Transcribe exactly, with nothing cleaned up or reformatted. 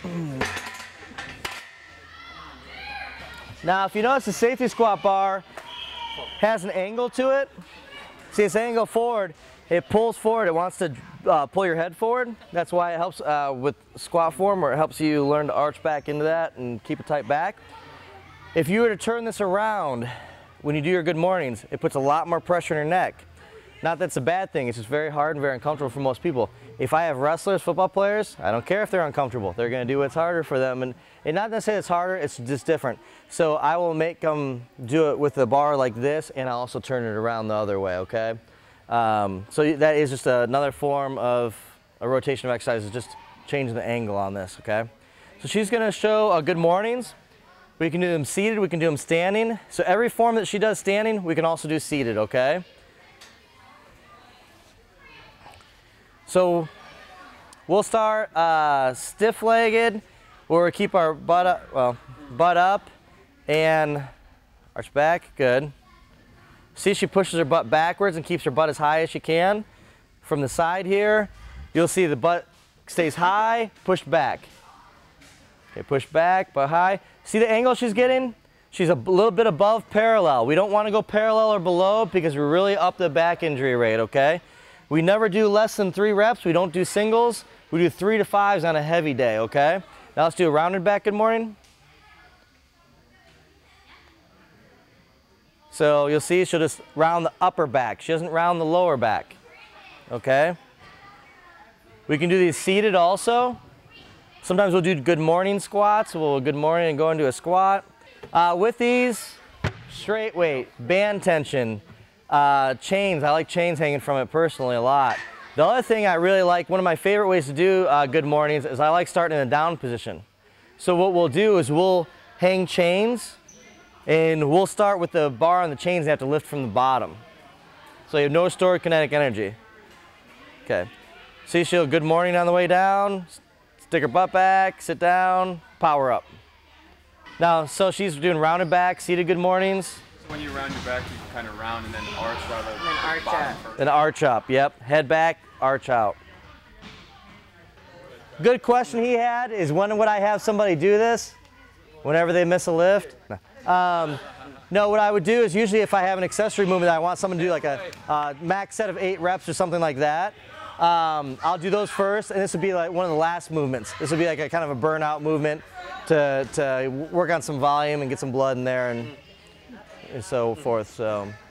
Now, if you notice, the safety squat bar has an angle to it. See, this angle forward, it pulls forward. It wants to uh, pull your head forward. That's why it helps uh, with squat form, where it helps you learn to arch back into that and keep a tight back. If you were to turn this around when you do your good mornings, it puts a lot more pressure on your neck. Not that it's a bad thing, it's just very hard and very uncomfortable for most people. If I have wrestlers, football players, I don't care if they're uncomfortable. They're gonna do what's harder for them. And, and not to say it's harder, it's just different. So I will make them do it with the bar like this, and I'll also turn it around the other way, okay? Um, so that is just another form of a rotation of exercise, is just changing the angle on this, okay? So she's gonna show uh, good mornings. We can do them seated, we can do them standing. So every form that she does standing, we can also do seated, okay? So we'll start uh, stiff-legged, where we keep our butt up, well, butt up and arch back, good. See, she pushes her butt backwards and keeps her butt as high as she can. From the side here, you'll see the butt stays high, pushed back. Okay, push back, but high. See the angle she's getting? She's a little bit above parallel. We don't want to go parallel or below because we're really up the back injury rate, okay? We never do less than three reps. We don't do singles. We do three to fives on a heavy day, okay? Now let's do a rounded back good morning. So you'll see she'll just round the upper back. She doesn't round the lower back, okay? We can do these seated also. Sometimes we'll do good morning squats. We'll good morning and go into a squat. Uh, with these, straight weight, band tension, uh, chains. I like chains hanging from it personally a lot. The other thing I really like, one of my favorite ways to do uh, good mornings is I like starting in a down position. So what we'll do is we'll hang chains, and we'll start with the bar on the chains and have to lift from the bottom. So you have no stored kinetic energy. Okay. See, she'll good morning on the way down, stick her butt back, sit down, power up. Now, so she's doing rounded back, seated good mornings. So when you round your back, you can kind of round and then arch out of and then arch up. Then arch up, yep. Head back, arch out. Good question he had is, when would I have somebody do this? Whenever they miss a lift? No. Um, no, what I would do is usually if I have an accessory movement that I want someone to do, like a uh, max set of eight reps or something like that, um, I'll do those first, and this would be like one of the last movements. This would be like a kind of a burnout movement to, to work on some volume and get some blood in there and, and so forth. So.